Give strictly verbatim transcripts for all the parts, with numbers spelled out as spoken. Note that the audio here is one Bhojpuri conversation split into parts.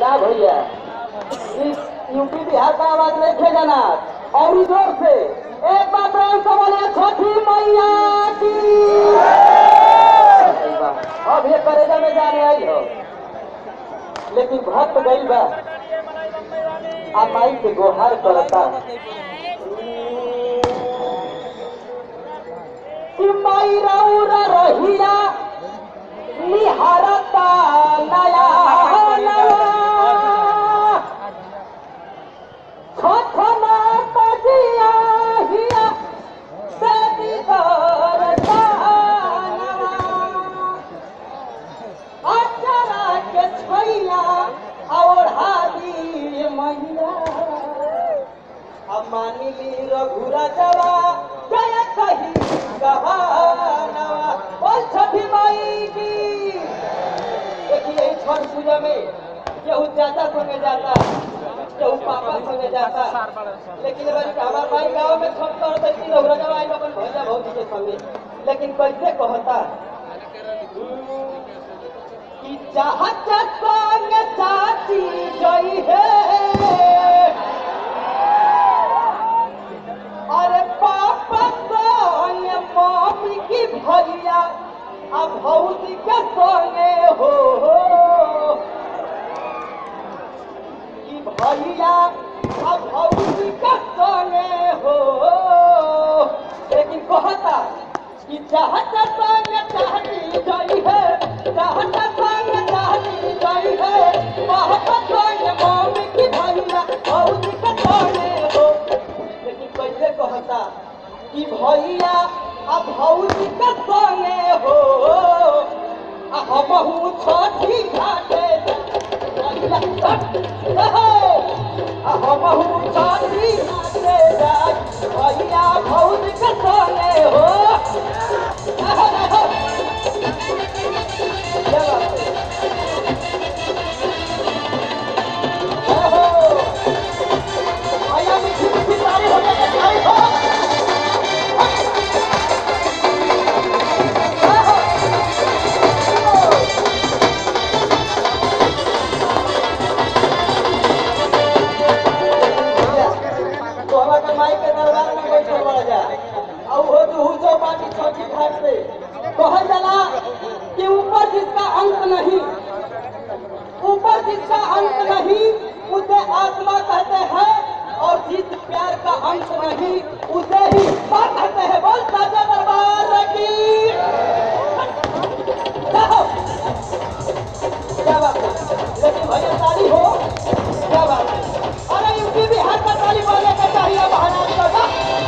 ना भैया, इस यूपी बिहार का आवाज नहीं थे जाना और जोर से एक बार प्रेम से बोले छठी मैया की। अब ये करेजा में जाने आई हो, लेकिन भक्त गई बा आप माई के गोहार करता कि माई रौरा रहिया निहारता नया नया छठना बजिया हिया बेटी करता अचरा के छैया और हादी मैया अब मानिली रघुरा जवा जय कही गवानवा बोल छठी माई की। देखिए छठ पूजा में केहू चाचा संगे जाता, केहू पापा संगे जाता, लेकिन हमारे भाई गाँव में छठ कर देती रघुरा जवा आई अपन भैया भौजी के संगे, लेकिन कैसे कहता कि चाचा संग चाची जई है अरे पापा संग मम्मी की भैया अब भौजी के संगे हो कि भैया अब भौजी के संगे हो, लेकिन कहता कि चाहता संग चाहती जई है, चाहता संग चाहती जई है, पापा संग मम्मी की भैया भौजी के संगे हो, लेकिन कैसे कहता कि भैया अब भौजी के संगे हो हमहू छठी घाटे हमहू छठी घाटे जाय भैया भौजी के संगे हो। भैया मीठी मीठी तारी हो गई हो कहल जाला कि ऊपर जिसका अंत नहीं, ऊपर जिसका अंत नहीं उसे आत्मा कहते हैं और जिस प्यार का अंत नहीं उसे ही मां कहते हैं। बोल साजा दरबार की क्या बात है, लेकिन भैया ताली हो क्या बात है। अरे यूपी बिहार का ताली बोलने का चाहिए महाराज का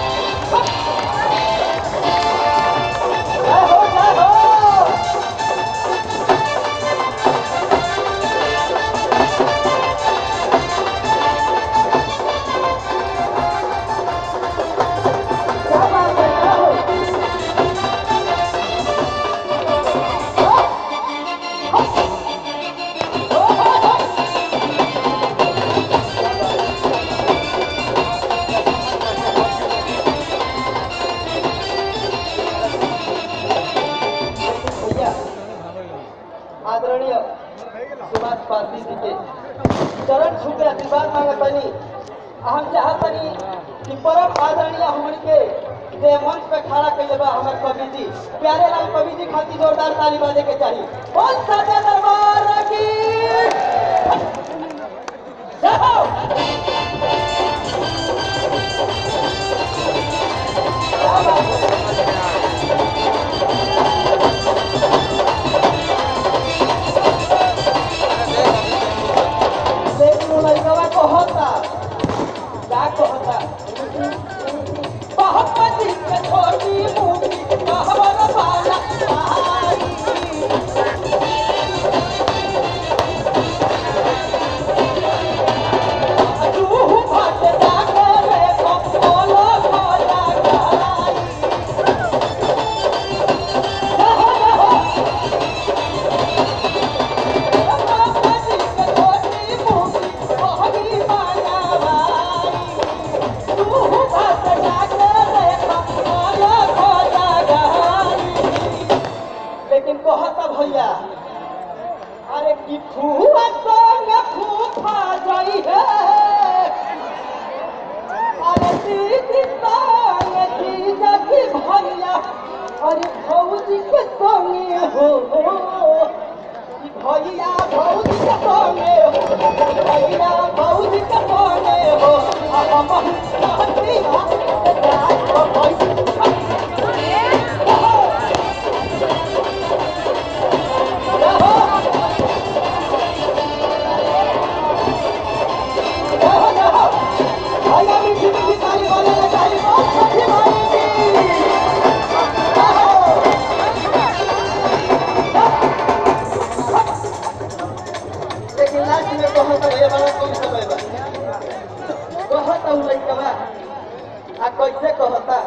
आदरणीय सुभाष पारसी जी के चरण छू के आशीर्वाद मांगतनी। हम चाहतनी कि परम आदरणीय हमन के जे मंच पे खड़ा कइले बा हमर कवि जी प्यारे लाल कवि जी खातिर जोरदार ताली बजे के चाहिए। बोल साजा दरबार की जाओ। लेकिन लास्ट में कहत भैया बड़ा कम समय बा कहत उ लइकवा आ कैसे कहता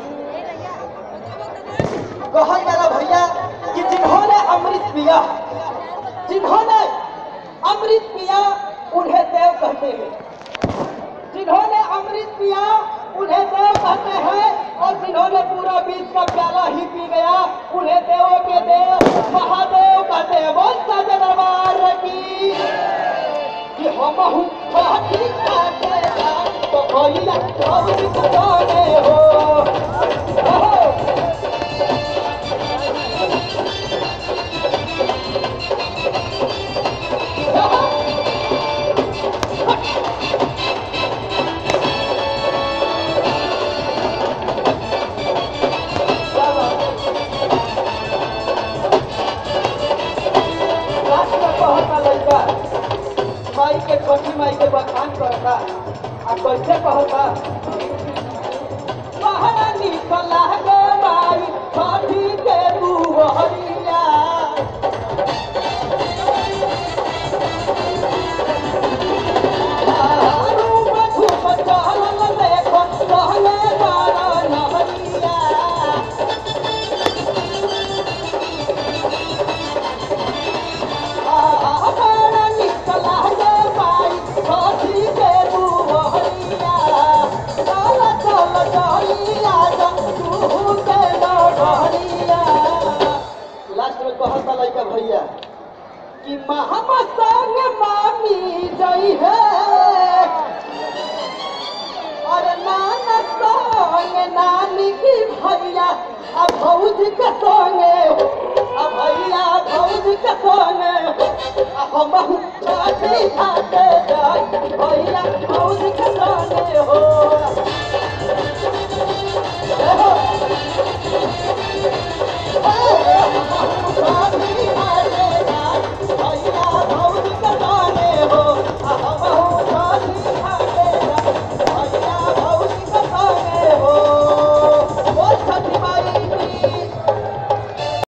कहत वाला भैया कि जिन्होंने अमृत पिया जिन्होंने अमृत पिया उन्हें देव कहते हैं जिन्होंने अमृत पिया उन्हें देव कहते हैं और जिन्होंने पूरा बीच का प्याला ही पी गया उन्हें देवों के देव महादेव कहते हैं। बोल साजे दरबार की कि हम हूँ बाकी खाते तो कोई अब दिखाने हो माई के छोटी माई के बखान करता आ कैसे कहता बाहर निकला गे माई छोटी के दुहरिया रूप धूप चहल देखो सहले बारा नहरिया लास्ट में कहता लइका भैया कि मामा संग मामी जई है और नाना संग नानी की भैया अब भौज के संगे अब भैया भौज के संगे हम खाते खाते जाई भैया